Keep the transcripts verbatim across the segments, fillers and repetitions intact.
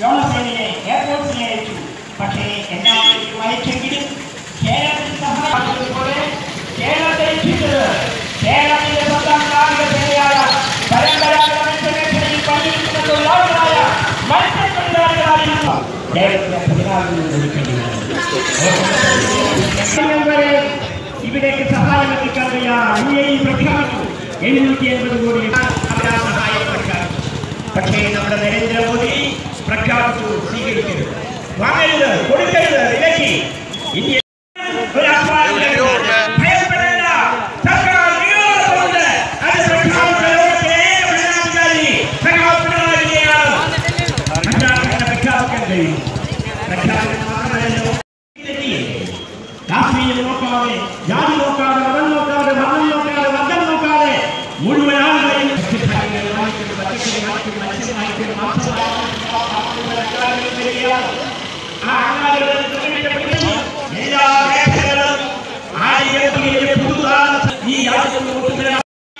വ്യോമസേനയെ എയർഫോഴ്സിനെ അയച്ചു. പക്ഷേ എല്ലാവരെയും അയച്ചെങ്കിലും കേരളത്തിൽ സഹായിച്ചതുപോലെ കേരളത്തെ രക്ഷിച്ചത് കേരളത്തിന്റെ സ്വന്തം നാവികസേനയായ പരമ്പരാഗത മത്സ്യമേഖലയിൽ പണിയെടുക്കുന്ന തൊഴിലാളികളായ മത്സ്യത്തൊഴിലാളികളായിരുന്നു. കേരളത്തിലെ പതിനാലിൽ ലഭിക്കേണ്ടി വരെ ഇവിടേക്ക് സഹായം എത്തിക്കാൻ യു എ ഇ പ്രഖ്യാപിച്ചു. എഴുന്നൂറ്റി അൻപത് കോടി അവരാ സഹായം പ്രഖ്യാപിച്ചു. പക്ഷേ നമ്മുടെ നരേന്ദ്രമോദി പ്രഖ്യാപിച്ചു സ്വീകരിക്കരുത്, വാങ്ങരുത്, കൊടുക്കരുത്, വിലക്കി. ഇന്ത്യ ഭയപ്പെടേണ്ട, സർക്കാർ നിങ്ങളോടൊപ്പമുണ്ട്. അത് പ്രഖ്യാപിച്ച ലോകത്തിലെ ഏക ഭരണാധികാരി സഖാവ് പിണറായി വിജയനാണ്. പ്രഖ്യാപിക്കാൻ പ്രഖ്യാപിക്കാൻ കഴിയും. പ്രഖ്യാപനം മാത്രമല്ലല്ലോ, രാഷ്ട്രീയം നോക്കാതെ, ജാതി നോക്കാതെ, മതം നോക്കാതെ, മതം നോക്കാതെ, വർഗം നോക്കാതെ മുഴുവൻ ആളുകളെയും എല്ലാ മേഖലകളും ആയിരത്തി പുതുതാണ് ഈ രാജ്യത്ത്.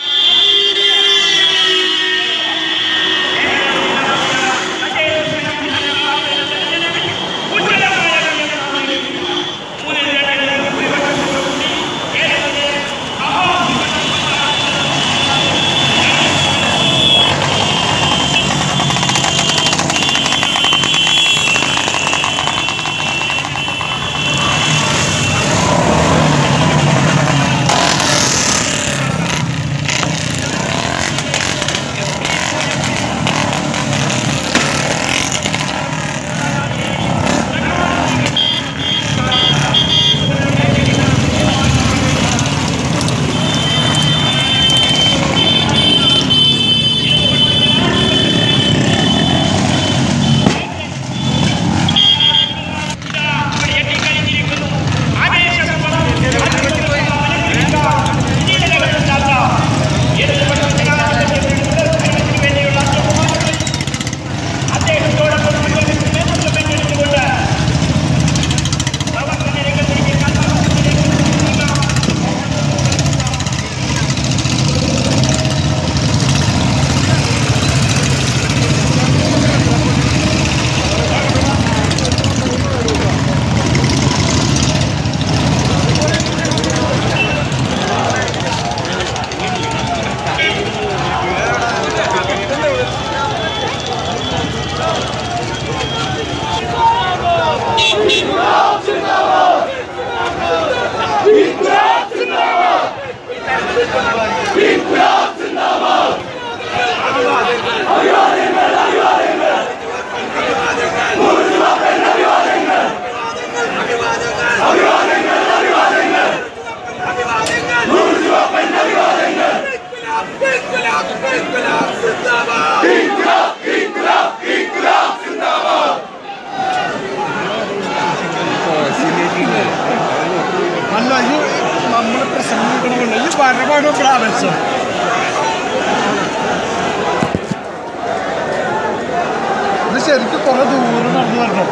ശരിക്കും കുറെ ദൂരം നടന്നു വരണം.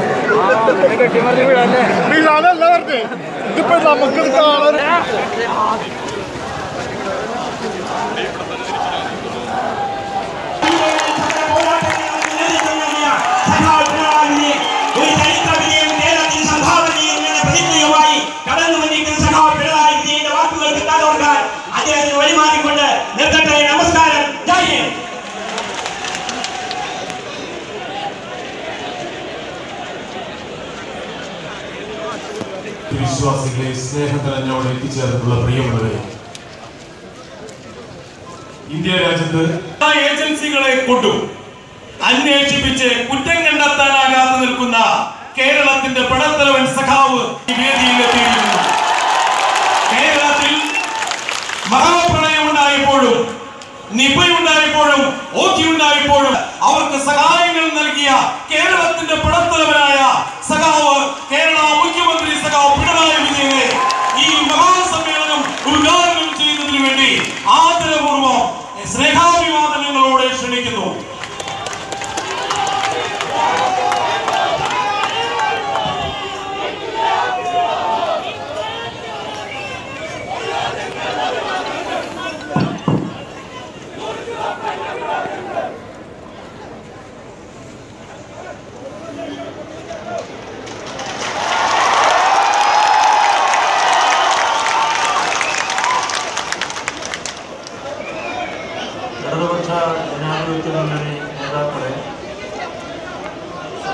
വീഴാനല്ല പറഞ്ഞേ, ഇതിപ്പോ നമുക്കിത് കാണാൻ അദ്ദേഹത്തിന് വഴിമാറിക്കൊണ്ട് നിർത്തട്ടെ. നമസ്കാരം. ജയ് ഹിന്ദ്. വിശ്വാസികളെ, സ്നേഹത്തിനോട് എത്തിച്ചേർന്നിട്ടുള്ള പ്രിയമുള്ളവരെ, ഇന്ത്യ രാജ്യത്ത് ഏജൻസികളെ കൊണ്ടും അന്വേഷിപ്പിച്ച് കുറ്റം കണ്ടെത്താനാകാതെ നിൽക്കുന്ന കേരളത്തിന്റെ പടത്തലവൻ സഖാവ് ഈ വേദിയിലെത്തിയിരുന്നു. കേരളത്തിൽ മഹാപ്രളയം ഉണ്ടായപ്പോഴും, നിപയുണ്ടായപ്പോഴും, ഓഖി ഉണ്ടായപ്പോഴും അവർക്ക് സഹായങ്ങൾ നൽകിയ കേരളത്തിന്റെ പടത്തലവനായ സഖാവ് കേരള മുഖ്യമന്ത്രി സഖാവ് പിണറായി വിജയനെ ഈ മഹാസമ്മേളനം ഉദ്ഘാടനം ചെയ്യുന്നതിന് വേണ്ടി ആദരപൂർവ്വം സ്നേഹാഭിവാദനങ്ങളോടെ ക്ഷണിക്കുന്നു.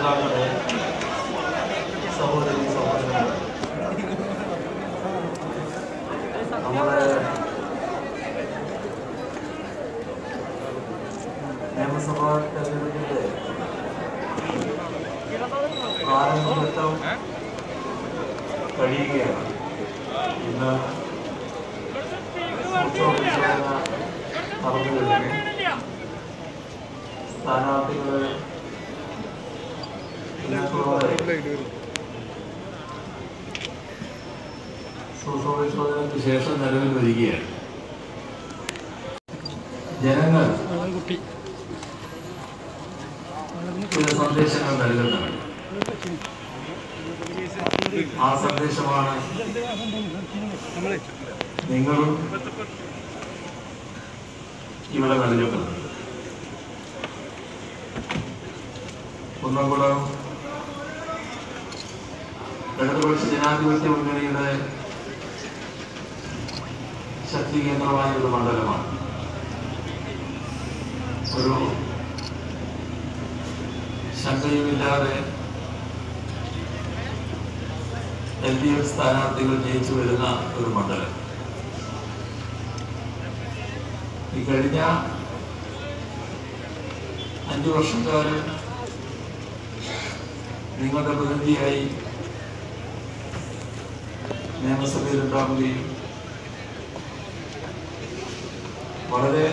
നേതാക്കളെ, സഹോദരി സഹോദരന്മാരെ, നമ്മുടെ നിയമസഭാ തെരഞ്ഞെടുപ്പിന്റെ പ്രാരംഭഘട്ടം കഴിയുകയാണ്. ഇന്ന് സൂക്ഷ്മപരിശോധന നടന്നു കഴിഞ്ഞു. സ്ഥാനാർത്ഥികളെ സൂക്ഷ്മപരിശോധനയ്ക്ക് ശേഷം നിലവിൽ വരികയാണ്. ജനങ്ങൾ ചില സന്ദേശങ്ങൾ നൽകുന്നുണ്ട്. ആ സന്ദേശമാണ് നിങ്ങളും ഇവിടെ നൽകുന്നത്. കുന്നംകുളം ഇടതുപക്ഷ ജനാധിപത്യ മുന്നണിയുടെ ശക്തി കേന്ദ്രമായ ഒരു മണ്ഡലമാണ്. ഒരു ശങ്കയുമില്ലാതെ എൽ ഡി എഫ് സ്ഥാനാർത്ഥികൾ ജയിച്ചു വരുന്ന ഒരു മണ്ഡലം. ഈ കഴിഞ്ഞ അഞ്ചു വർഷക്കാലം നിങ്ങളുടെ പ്രതിനിധിയായി നിയമസഭയിൽ ഉണ്ടാവുകയും വളരെ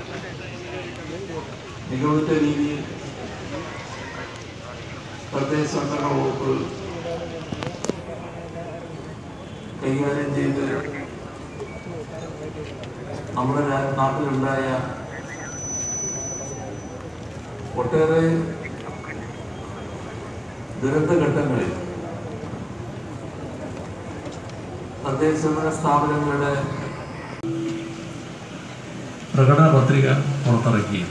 മികവുറ്റ രീതിയിൽ തദ്ദേശ സ്വയംഭരണ വകുപ്പ് കൈകാര്യം ചെയ്ത് നമ്മുടെ നാട്ടിലുണ്ടായ ഒട്ടേറെ ദുരന്തഘട്ടങ്ങളിൽ തദ്ദേശ സ്വയംഭരണ സ്ഥാപനങ്ങളുടെ പ്രകടന പത്രിക പുറത്തിറക്കി.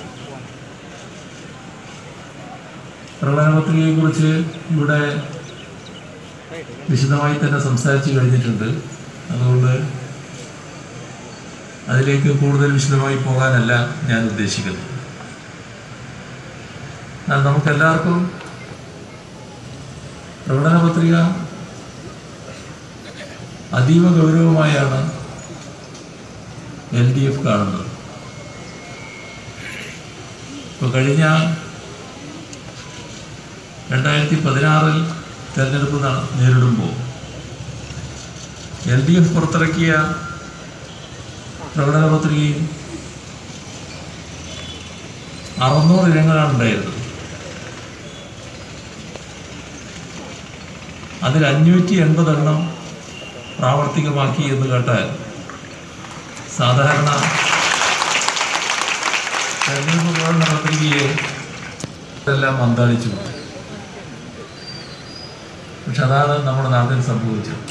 പ്രകടന പത്രികയെക്കുറിച്ച് ഇവിടെ വിശദമായി തന്നെ സംസാരിച്ചു കഴിഞ്ഞിട്ടുണ്ട്. അതുകൊണ്ട് അതിലേക്ക് കൂടുതൽ വിശദമായി പോകാനല്ല ഞാൻ ഉദ്ദേശിക്കുന്നത്. എന്നാൽ നമുക്കെല്ലാവർക്കും പ്രകടന പത്രിക അതീവ ഗൗരവമായാണ് എൽ ഡി എഫ് കാണുന്നത്. ഇപ്പോൾ കഴിഞ്ഞ രണ്ടായിരത്തി പതിനാറിൽ തെരഞ്ഞെടുപ്പ് നേരിടുമ്പോൾ എൽ ഡി എഫ് പുറത്തിറക്കിയ പ്രകടന പത്രികയിൽ അറുന്നൂറ് ഇനങ്ങളാണ് ഉണ്ടായിരുന്നത്. അതിൽ അഞ്ഞൂറ്റി എൺപതെണ്ണം പ്രാവർത്തികമാക്കി എന്ന് കേട്ടാൽ സാധാരണ തെരഞ്ഞെടുപ്പ് പ്രകടന പത്രികയെ എല്ലാം അന്താളിച്ചു. പക്ഷെ അതാണ് നമ്മുടെ നാട്ടിൽ സംഭവിച്ചത്.